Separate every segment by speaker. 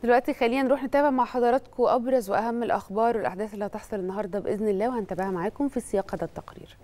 Speaker 1: دلوقتي خلينا نروح نتابع مع حضراتكم أبرز وأهم الأخبار والأحداث اللي هتحصل النهاردة بإذن الله، وهنتابعها معاكم في سياق هذا التقرير.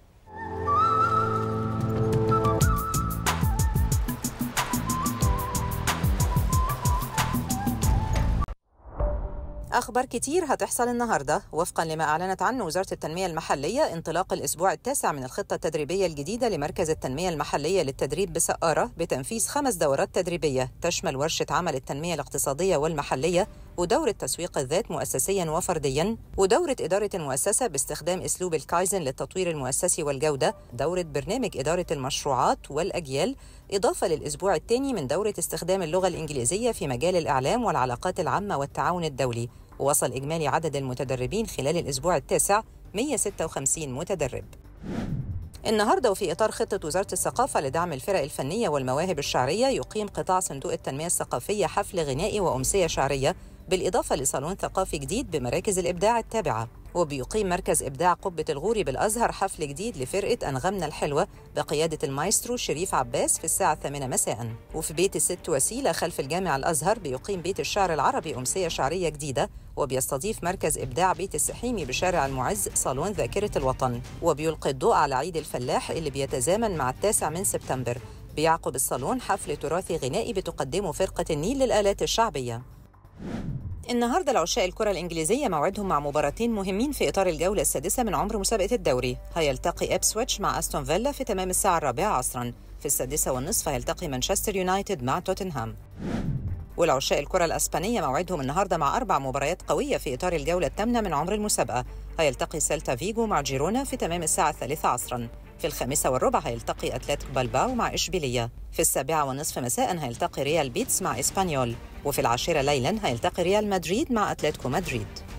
Speaker 2: أخبار كتير هتحصل النهاردة. وفقا لما أعلنت عنه وزارة التنمية المحلية، انطلاق الأسبوع التاسع من الخطة التدريبية الجديدة لمركز التنمية المحلية للتدريب بسقارة، بتنفيذ 5 دورات تدريبية تشمل ورشة عمل التنمية الاقتصادية والمحلية، ودورة تسويق الذات مؤسسياً وفردياً، ودورة إدارة المؤسسة باستخدام أسلوب الكايزن للتطوير المؤسسي والجودة، دورة برنامج إدارة المشروعات والأجيال، إضافة للأسبوع الثاني من دورة استخدام اللغة الإنجليزية في مجال الإعلام والعلاقات العامة والتعاون الدولي. ووصل إجمالي عدد المتدربين خلال الأسبوع التاسع 156 متدرب. النهارده وفي إطار خطة وزارة الثقافة لدعم الفرق الفنية والمواهب الشعرية، يقيم قطاع صندوق التنمية الثقافية حفل غنائي وأمسية شعرية، بالإضافة لصالون ثقافي جديد بمراكز الإبداع التابعة. وبيقيم مركز إبداع قبة الغوري بالأزهر حفل جديد لفرقة أنغامنا الحلوة بقيادة المايسترو شريف عباس في الساعة 8 مساء. وفي بيت الست وسيلة خلف الجامع الأزهر بيقيم بيت الشعر العربي أمسية شعرية جديدة، وبيستضيف مركز إبداع بيت السحيمي بشارع المعز صالون ذاكرة الوطن. وبيلقي الضوء على عيد الفلاح اللي بيتزامن مع 9 من سبتمبر. بيعقب الصالون حفل تراثي غنائي بتقدمه فرقة النيل للآلات الشعبية. النهارده العشاق الكرة الإنجليزية موعدهم مع مباراتين مهمين في إطار الجولة السادسة من عمر مسابقة الدوري. هيلتقي إبسويتش مع أستون فيلا في تمام الساعة 4 عصرا. في 6:30 هيلتقي مانشستر يونايتد مع توتنهام. والعشاق الكرة الأسبانية موعدهم النهارده مع 4 مباريات قوية في إطار الجولة الثامنة من عمر المسابقة. هيلتقي سيلتا فيجو مع جيرونا في تمام الساعة 3 عصرا. في 5:15 هيلتقي أتلتيكو بالباو مع إشبيلية. في 7:30 مساء هيلتقي ريال بيتس مع إسبانيول. وفي 10 ليلا هيلتقي ريال مدريد مع أتلتيكو مدريد.